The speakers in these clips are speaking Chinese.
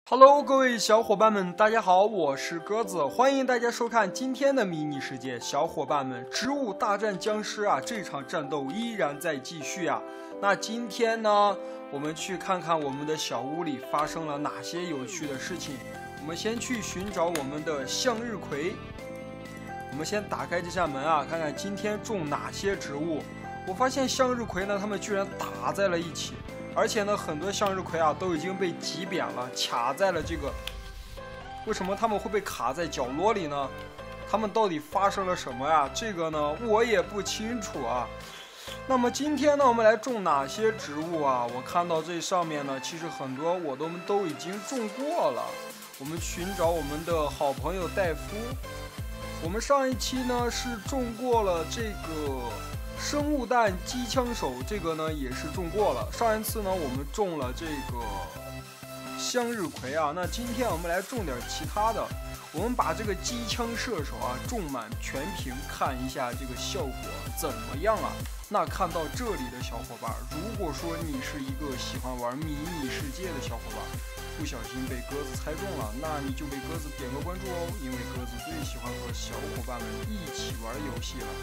Hello， 各位小伙伴们，大家好，我是鸽子，欢迎大家收看今天的迷你世界。小伙伴们，植物大战僵尸啊，这场战斗依然在继续啊。那今天呢，我们去看看我们的小屋里发生了哪些有趣的事情。我们先去寻找我们的向日葵。我们先打开这扇门啊，看看今天种哪些植物。我发现向日葵呢，它们居然打在了一起。而且呢，很多向日葵啊都已经被挤扁了，卡在了这个。为什么它们会被卡在角落里呢？它们到底发生了什么呀？这个呢，我也不清楚啊。那么今天呢，我们来种哪些植物啊？我看到这上面呢，其实很多我都已经种过了。我们寻找我们的好朋友戴夫。我们上一期呢是种过了这个。生物弹机枪手这个呢也是种过了，上一次呢我们种了这个向日葵啊，那今天我们来种点其他的，我们把这个机枪射手啊种满全屏，看一下这个效果怎么样啊？那看到这里的小伙伴，如果说你是一个喜欢玩迷你世界的小伙伴，不小心被鸽子猜中了，那你就给鸽子点个关注哦，因为鸽子最喜欢和小伙伴们一起玩游戏了。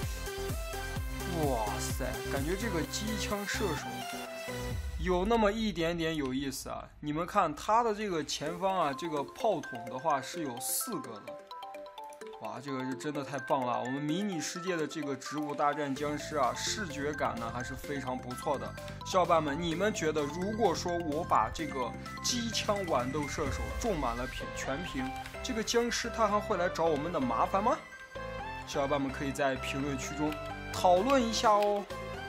哇塞，感觉这个机枪射手有那么一点点有意思啊！你们看它的这个前方啊，这个炮筒的话是有4个的。哇，这个是真的太棒了！我们迷你世界的这个植物大战僵尸啊，视觉感呢还是非常不错的。小伙伴们，你们觉得如果说我把这个机枪豌豆射手种满了全屏，这个僵尸他还会来找我们的麻烦吗？小伙伴们可以在评论区中讨论一下哦。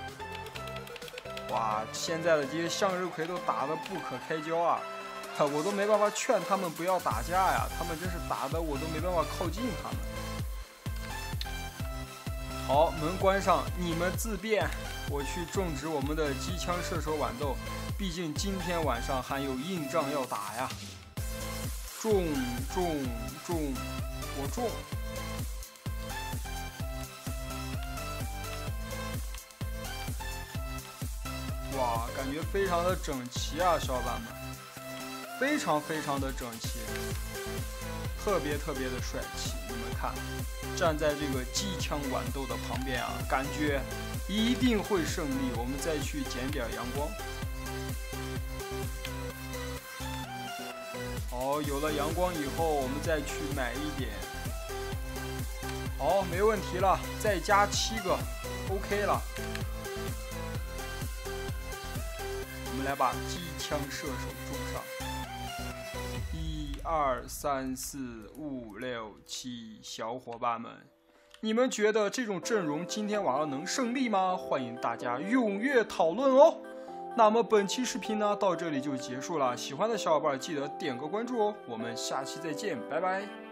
哇，现在的这些向日葵都打得不可开交啊！我都没办法劝他们不要打架呀，他们真是打得我都没办法靠近他们。好，门关上，你们自便。我去种植我们的机枪射手豌豆，毕竟今天晚上还有硬仗要打呀。种，我种。哇，感觉非常的整齐啊，小伙伴们，非常的整齐，特别的帅气。你们看，站在这个机枪豌豆的旁边啊，感觉一定会胜利。我们再去捡点阳光。好，有了阳光以后，我们再去买一点。好，没问题了，再加7个 ，OK 了。我们来把机枪射手种上，1、2、3、4、5、6、7，小伙伴们，你们觉得这种阵容今天晚上能胜利吗？欢迎大家踊跃讨论哦。那么本期视频呢到这里就结束了，喜欢的小伙伴记得点个关注哦，我们下期再见，拜拜。